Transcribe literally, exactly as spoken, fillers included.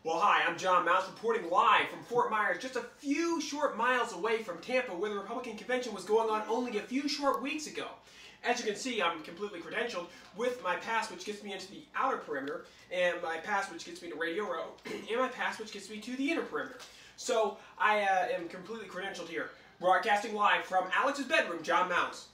Well, hi, I'm John Mouse reporting live from Fort Myers, just a few short miles away from Tampa, where the Republican convention was going on only a few short weeks ago. As you can see, I'm completely credentialed with my pass, which gets me into the outer perimeter, and my pass, which gets me to Radio Row, and my pass, which gets me to the inner perimeter. So I uh, am completely credentialed here, broadcasting live from Alex's bedroom, John Mouse.